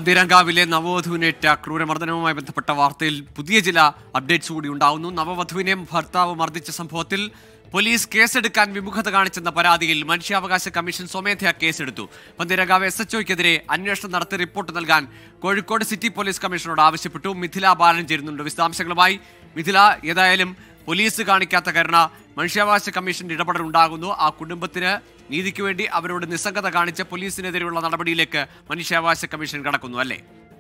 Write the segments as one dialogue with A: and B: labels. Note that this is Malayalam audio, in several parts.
A: പന്തീരങ്കാവിലെ നവവധുവിനേറ്റ ക്രൂരമർദ്ദനവുമായി ബന്ധപ്പെട്ട വാർത്തയിൽ പുതിയ ചില അപ്ഡേറ്റ്സ് കൂടി ഉണ്ടാവുന്നു. നവവധുവിനെ ഭർത്താവ് മർദ്ദിച്ച സംഭവത്തിൽ പോലീസ് കേസെടുക്കാൻ വിമുഖത കാണിച്ചെന്ന പരാതിയിൽ മനുഷ്യാവകാശ കമ്മീഷൻ സ്വമേധയാ കേസെടുത്തു. പന്തീരങ്കാവ് SHOയ്ക്കെതിരെ അന്വേഷണം നടത്തി റിപ്പോർട്ട് നൽകാൻ കോഴിക്കോട് സിറ്റി പോലീസ് കമ്മീഷണറോട് ആവശ്യപ്പെട്ടു. മിഥില ബാലൻ ചേരുന്നുണ്ട് വിശദാംശങ്ങളുമായി. മിഥില, ഏതായാലും പോലീസ് കാണിക്കാത്ത കരുണ, മനുഷ്യാവകാശ കമ്മീഷന്റെ ഇടപെടൽ ഉണ്ടാകുന്നു. ആ കുടുംബത്തിന് നീതിക്ക് വേണ്ടി അവരോട് നിസ്സംഗത കാണിച്ച പോലീസിനെതിരെയുള്ള നടപടിയിലേക്ക് മനുഷ്യാവകാശ കമ്മീഷൻ കടക്കുന്നു, അല്ലേ?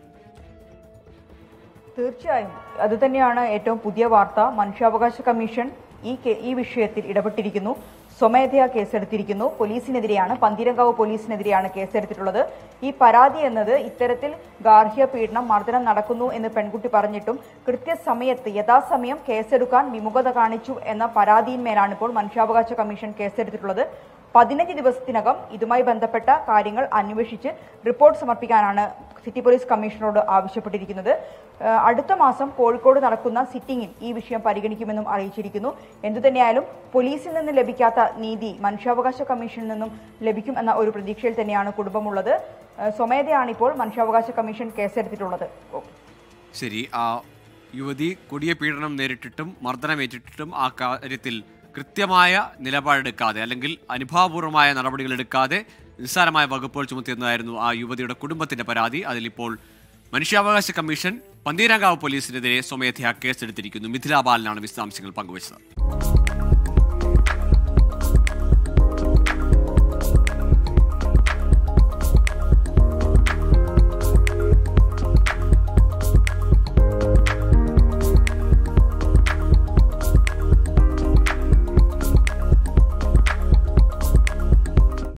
B: തീർച്ചയായും അതുതന്നെയാണ് ഏറ്റവും പുതിയ വാർത്ത. മനുഷ്യാവകാശ കമ്മീഷൻ ഈ വിഷയത്തിൽ ഇടപെട്ടിരിക്കുന്നു. സ്വമേധയാ കേസെടുത്തിരിക്കുന്നു. പോലീസിനെതിരെയാണ്, പന്തീരങ്കാവ് പോലീസിനെതിരെയാണ് കേസെടുത്തിട്ടുള്ളത്. ഈ പരാതി എന്നത് ഇത്തരത്തിൽ ഗാർഹിക പീഡനം, മർദ്ദനം നടക്കുന്നു എന്ന് പെൺകുട്ടി പറഞ്ഞിട്ടും കൃത്യസമയത്ത് യഥാസമയം കേസെടുക്കാൻ വിമുഖത കാണിച്ചു എന്ന പരാതിയിന്മേലാണ് ഇപ്പോൾ മനുഷ്യാവകാശ കമ്മീഷൻ കേസെടുത്തിട്ടുള്ളത്. 15 ദിവസത്തിനകം ഇതുമായി ബന്ധപ്പെട്ട കാര്യങ്ങൾ അന്വേഷിച്ച് റിപ്പോർട്ട് സമർപ്പിക്കാനാണ് സിറ്റി പോലീസ് കമ്മീഷണറോട് ആവശ്യപ്പെട്ടിരിക്കുന്നത്. അടുത്ത മാസം കോഴിക്കോട് നടക്കുന്ന സിറ്റിംഗിൽ ഈ വിഷയം പരിഗണിക്കുമെന്നും അറിയിച്ചിരിക്കുന്നു. എന്തുതന്നെയായാലും പോലീസിൽ നിന്ന് ലഭിക്കാത്ത നീതി മനുഷ്യാവകാശ കമ്മീഷനിൽ നിന്നും ലഭിക്കും എന്ന ഒരു പ്രതീക്ഷയിൽ തന്നെയാണ് കുടുംബമുള്ളത്. സ്വമേധയാണ് ഇപ്പോൾ മനുഷ്യാവകാശ കമ്മീഷൻ കേസെടുത്തിട്ടുള്ളത്.
A: ശരി, ആ യുവതി കൊടിയ പീഡനം നേരിട്ടിട്ടും മർദ്ദനമേറ്റിട്ടും ആ കാര്യത്തിൽ കൃത്യമായ നിലപാടെടുക്കാതെ അല്ലെങ്കിൽ അനുഭാവപൂർവമായ നടപടികൾ എടുക്കാതെ നിസ്സാരമായ വകുപ്പുകൾ ചുമത്തിയെന്നായിരുന്നു ആ യുവതിയുടെ കുടുംബത്തിന്റെ പരാതി. അതിലിപ്പോൾ മനുഷ്യാവകാശ കമ്മീഷൻ പന്തീരങ്കാവ് പോലീസിനെതിരെ സ്വമേധയാ കേസെടുത്തിരിക്കുന്നു. മിഥില ബാലനാണ് വിശദാംശങ്ങൾ പങ്കുവച്ചത്.